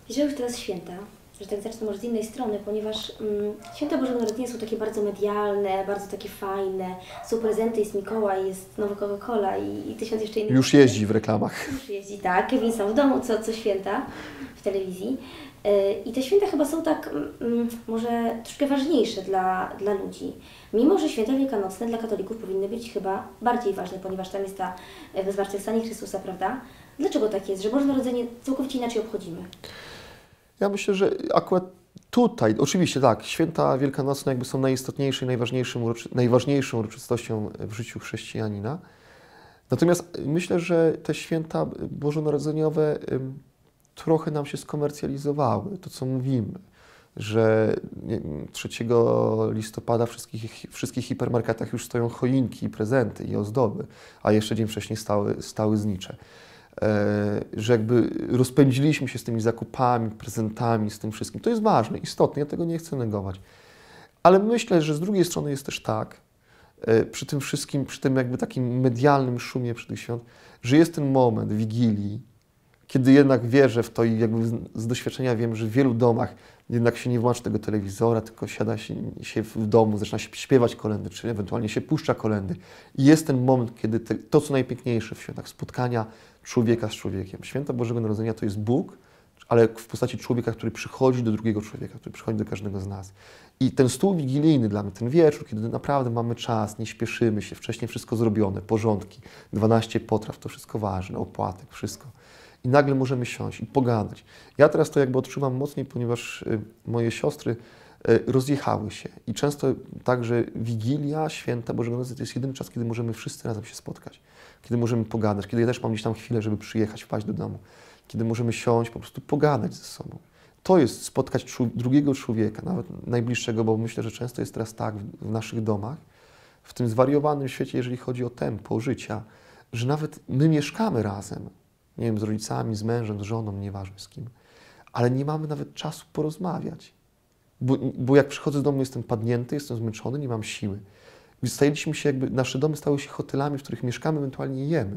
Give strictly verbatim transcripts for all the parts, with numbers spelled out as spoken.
Że już teraz święta, że tak zacznę może z innej strony, ponieważ mm, święta Bożego Narodzenia są takie bardzo medialne, bardzo takie fajne. Są prezenty, jest Mikołaj, jest nowa Coca-Cola i, i tysiąc jeszcze innych. Już jeździ w reklamach. Już jeździ, tak. Kevin sam w domu co, co święta w telewizji. Yy, I te święta chyba są tak mm, może troszkę ważniejsze dla, dla ludzi. Mimo że święta wielkanocne dla katolików powinny być chyba bardziej ważne, ponieważ tam jest ta zmartwychwstanie Chrystusa, prawda? Dlaczego tak jest, że Boże Narodzenie całkowicie inaczej obchodzimy? Ja myślę, że akurat tutaj, oczywiście tak, święta wielkanocne jakby są najistotniejszą, najważniejszą, najważniejszą uroczystością w życiu chrześcijanina. Natomiast myślę, że te święta bożonarodzeniowe trochę nam się skomercjalizowały, to co mówimy, że trzeciego listopada w wszystkich, wszystkich hipermarketach już stoją choinki, prezenty i ozdoby, a jeszcze dzień wcześniej stały, stały znicze. Że jakby rozpędziliśmy się z tymi zakupami, prezentami, z tym wszystkim. To jest ważne, istotne, ja tego nie chcę negować. Ale myślę, że z drugiej strony jest też tak, przy tym wszystkim, przy tym jakby takim medialnym szumie przy tych świąt, że jest ten moment Wigilii, kiedy jednak wierzę w to i jakby z doświadczenia wiem, że w wielu domach jednak się nie włącza tego telewizora, tylko siada się, się w domu, zaczyna się śpiewać kolędy, czy ewentualnie się puszcza kolędy. I jest ten moment, kiedy te, to, co najpiękniejsze w świętach, spotkania człowieka z człowiekiem. Święta Bożego Narodzenia to jest Bóg, ale w postaci człowieka, który przychodzi do drugiego człowieka, który przychodzi do każdego z nas. I ten stół wigilijny dla mnie, ten wieczór, kiedy naprawdę mamy czas, nie śpieszymy się, wcześniej wszystko zrobione, porządki, dwanaście potraw, to wszystko ważne, opłatek, wszystko. I nagle możemy siąść i pogadać. Ja teraz to jakby odczuwam mocniej, ponieważ moje siostry rozjechały się. I często także Wigilia, Święta Bożego Narodzenia to jest jedyny czas, kiedy możemy wszyscy razem się spotkać. Kiedy możemy pogadać, kiedy ja też mam gdzieś tam chwilę, żeby przyjechać, wpaść do domu. Kiedy możemy siąść, po prostu pogadać ze sobą. To jest spotkać drugiego człowieka, nawet najbliższego, bo myślę, że często jest teraz tak w, w naszych domach, w tym zwariowanym świecie, jeżeli chodzi o tempo życia, że nawet my mieszkamy razem, nie wiem, z rodzicami, z mężem, z żoną, nieważne z kim, ale nie mamy nawet czasu porozmawiać. Bo, bo jak przychodzę z domu, jestem padnięty, jestem zmęczony, nie mam siły. Więc staliśmy się jakby, nasze domy stały się hotelami, w których mieszkamy, ewentualnie jemy.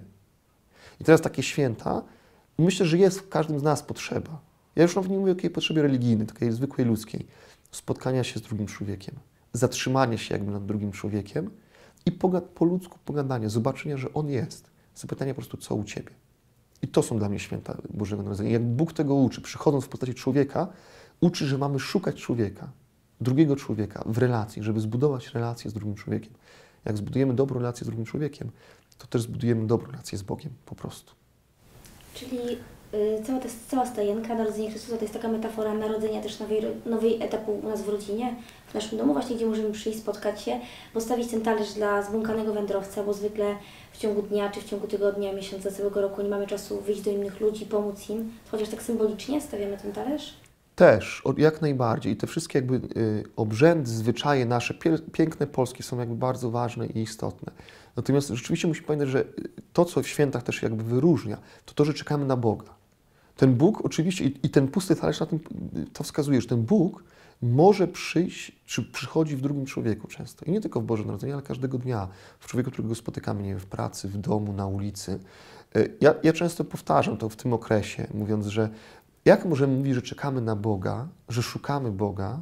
I teraz takie święta, myślę, że jest w każdym z nas potrzeba. Ja już nawet nie mówię o takiej potrzebie religijnej, takiej zwykłej ludzkiej. Spotkania się z drugim człowiekiem, zatrzymania się jakby nad drugim człowiekiem i poga- po ludzku pogadania, zobaczenia, że on jest. Zapytania po prostu, co u Ciebie. I to są dla mnie święta Bożego Narodzenia. Jak Bóg tego uczy, przychodząc w postaci człowieka, uczy, że mamy szukać człowieka, drugiego człowieka w relacji, żeby zbudować relację z drugim człowiekiem. Jak zbudujemy dobrą relację z drugim człowiekiem, to też zbudujemy dobrą relację z Bogiem po prostu. Czyli y, cała ta cała stajenka, Narodzenie Chrystusa to jest taka metafora narodzenia też nowej, nowej etapu u nas w rodzinie, w naszym domu właśnie, gdzie możemy przyjść, spotkać się, postawić ten talerz dla zbłąkanego wędrowca, bo zwykle w ciągu dnia, czy w ciągu tygodnia, miesiąca, całego roku nie mamy czasu wyjść do innych ludzi, pomóc im, chociaż tak symbolicznie stawiamy ten talerz. Też, jak najbardziej. I te wszystkie jakby y, obrzędy, zwyczaje nasze, piękne polskie są jakby bardzo ważne i istotne. Natomiast rzeczywiście musimy pamiętać, że to, co w świętach też jakby wyróżnia, to to, że czekamy na Boga. Ten Bóg oczywiście, i, i ten pusty talerz na tym to wskazuje, że ten Bóg może przyjść, czy przychodzi w drugim człowieku często. I nie tylko w Boże Narodzenie, ale każdego dnia. W człowieku, którego spotykamy, nie wiem, w pracy, w domu, na ulicy. Ja, ja często powtarzam to w tym okresie, mówiąc, że jak możemy mówić, że czekamy na Boga, że szukamy Boga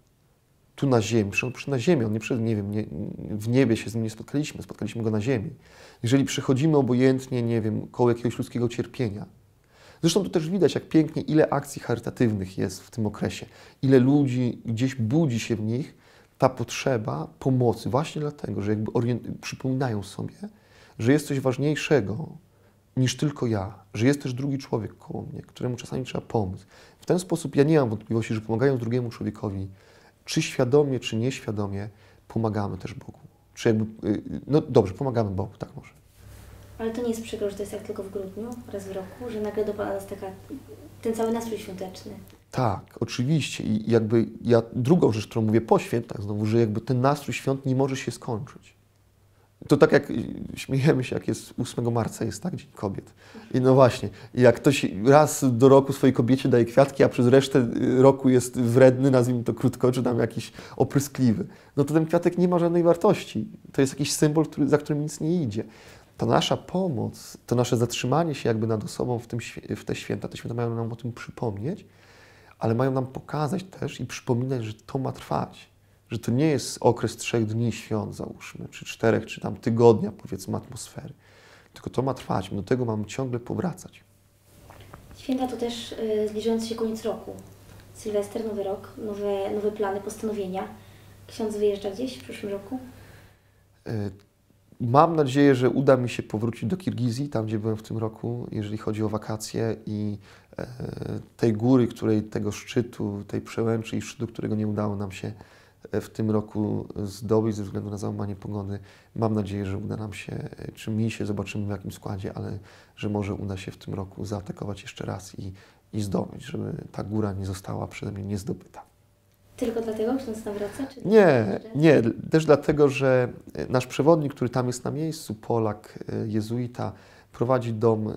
tu na ziemi, przy na ziemi, on nie przyszedł, nie wiem, nie, w niebie się z nim nie spotkaliśmy, spotkaliśmy go na ziemi. Jeżeli przechodzimy obojętnie, nie wiem, koło jakiegoś ludzkiego cierpienia. Zresztą to też widać, jak pięknie, ile akcji charytatywnych jest w tym okresie, ile ludzi gdzieś budzi się w nich ta potrzeba pomocy, właśnie dlatego, że jakby przypominają sobie, że jest coś ważniejszego niż tylko ja, że jest też drugi człowiek koło mnie, któremu czasami trzeba pomóc. W ten sposób ja nie mam wątpliwości, że pomagając drugiemu człowiekowi, czy świadomie, czy nieświadomie, pomagamy też Bogu. Czy jakby, no dobrze, pomagamy Bogu, tak może. Ale to nie jest przykro, że to jest jak tylko w grudniu, raz w roku, że nagle dopada nas taka, ten cały nastrój świąteczny. Tak, oczywiście. I jakby ja drugą rzecz, którą mówię po świętach znowu, że jakby ten nastrój świąt nie może się skończyć. To tak jak śmiejemy się, jak jest ósmego marca, jest tak, Dzień Kobiet. I no właśnie, jak ktoś raz do roku swojej kobiecie daje kwiatki, a przez resztę roku jest wredny, nazwijmy to krótko, czy tam jakiś opryskliwy, no to ten kwiatek nie ma żadnej wartości. To jest jakiś symbol, który, za którym nic nie idzie. Ta nasza pomoc, to nasze zatrzymanie się jakby nad osobą w, tym, w te święta, te święta mają nam o tym przypomnieć, ale mają nam pokazać też i przypominać, że to ma trwać, że to nie jest okres trzech dni świąt, załóżmy, czy czterech, czy tam tygodnia, powiedzmy, atmosfery, tylko to ma trwać, my do tego mamy ciągle powracać. Święta to też y, zbliżający się koniec roku. Sylwester, Nowy Rok, nowe, nowe plany, postanowienia. Ksiądz wyjeżdża gdzieś w przyszłym roku? Mam nadzieję, że uda mi się powrócić do Kirgizji, tam gdzie byłem w tym roku, jeżeli chodzi o wakacje i e, tej góry, której, tego szczytu, tej przełęczy i szczytu, którego nie udało nam się w tym roku zdobyć ze względu na załamanie pogody. Mam nadzieję, że uda nam się, czy mi się, zobaczymy w jakim składzie, ale że może uda się w tym roku zaatakować jeszcze raz i, i zdobyć, żeby ta góra nie została przeze mnie niezdobyta. Tylko dlatego ksiądz nawraca? Czy Nie, nie. Też dlatego, że nasz przewodnik, który tam jest na miejscu, Polak, jezuita, prowadzi dom,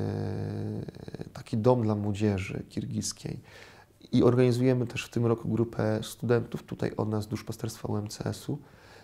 taki dom dla młodzieży kirgijskiej. I organizujemy też w tym roku grupę studentów tutaj od nas, duszpasterstwa U M C S-u,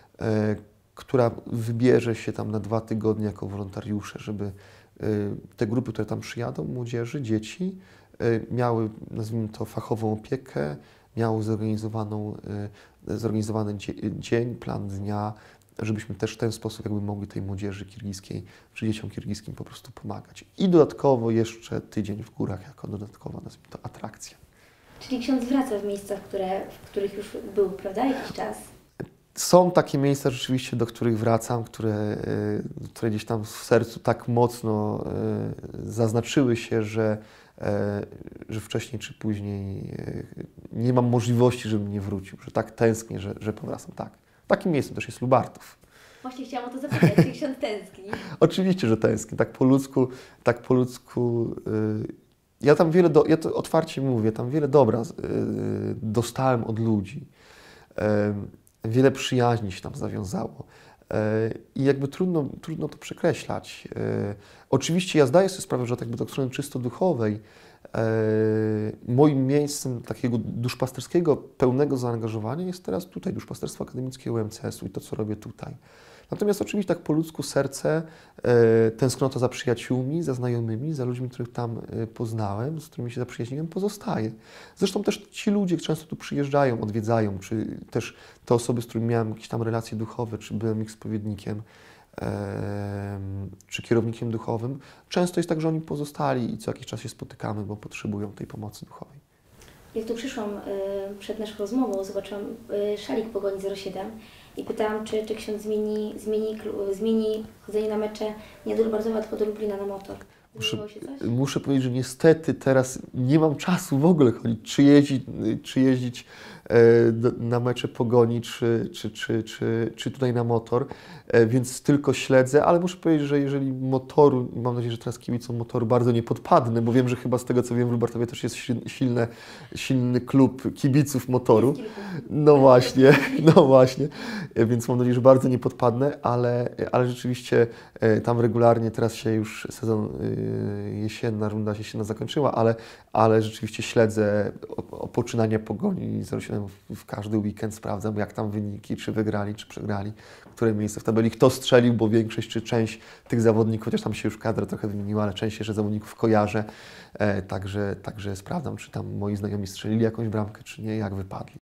która wybierze się tam na dwa tygodnie jako wolontariusze, żeby te grupy, które tam przyjadą, młodzieży, dzieci, miały, nazwijmy to, fachową opiekę, miało zorganizowaną, zorganizowany dzień, plan dnia, żebyśmy też w ten sposób jakby mogli tej młodzieży kirgijskiej, czy dzieciom kirgijskim po prostu pomagać. I dodatkowo jeszcze tydzień w górach jako dodatkowa, nazwijmy to, atrakcja. Czyli ksiądz wraca w miejscach, które, w których już był, prawda, jakiś czas? Są takie miejsca rzeczywiście, do których wracam, które, które gdzieś tam w sercu tak mocno zaznaczyły się, że, że wcześniej czy później nie mam możliwości, żebym nie wrócił, że tak tęsknię, że, że powracam. Tak. Takim miejscem też jest Lubartów. Właśnie chciałam o to zapytać, czy ksiądz tęskni? Oczywiście, że tęsknię. Tak po ludzku, tak po ludzku. Ja tam wiele, do, ja to otwarcie mówię, tam wiele dobra dostałem od ludzi. Wiele przyjaźni się tam zawiązało i jakby trudno, trudno to przekreślać. Oczywiście ja zdaję sobie sprawę, że tak jakby od strony czysto duchowej moim miejscem takiego duszpasterskiego, pełnego zaangażowania jest teraz tutaj, duszpasterstwo akademickie U M C S-u i to, co robię tutaj. Natomiast oczywiście tak po ludzku serce, tęsknota za przyjaciółmi, za znajomymi, za ludźmi, których tam poznałem, z którymi się zaprzyjaźniłem, pozostaje. Zresztą też ci ludzie często tu przyjeżdżają, odwiedzają, czy też te osoby, z którymi miałem jakieś tam relacje duchowe, czy byłem ich spowiednikiem, czy kierownikiem duchowym. Często jest tak, że oni pozostali i co jakiś czas się spotykamy, bo potrzebują tej pomocy duchowej. Jak tu przyszłam y, przed naszą rozmową, zobaczyłam y, szalik Pogoni zero siedem i pytałam, czy, czy ksiądz zmieni, zmieni, zmieni chodzenie na mecze nie do Lubartowa, tylko do Lublina na motor. Muszę, muszę powiedzieć, że niestety teraz nie mam czasu w ogóle chodzić, czy jeździć, czy jeździć e, do, na mecze Pogoni, czy, czy, czy, czy, czy tutaj na motor, e, więc tylko śledzę, ale muszę powiedzieć, że jeżeli motoru, mam nadzieję, że teraz kibicom motoru bardzo nie podpadnę, bo wiem, że chyba z tego, co wiem, w Lubartowie też jest silne, silny klub kibiców motoru. No właśnie, no właśnie, e, więc mam nadzieję, że bardzo nie podpadnę, ale, ale rzeczywiście e, tam regularnie teraz się już sezon e, jesienna runda jesienna zakończyła, ale, ale rzeczywiście śledzę poczynania Pogoni zero siedem w, w każdy weekend, sprawdzam jak tam wyniki, czy wygrali, czy przegrali, które miejsce w tabeli, kto strzelił, bo większość czy część tych zawodników, chociaż tam się już kadra trochę wymieniła, ale część jeszcze zawodników kojarzę, e, także, także sprawdzam, czy tam moi znajomi strzelili jakąś bramkę, czy nie, jak wypadli.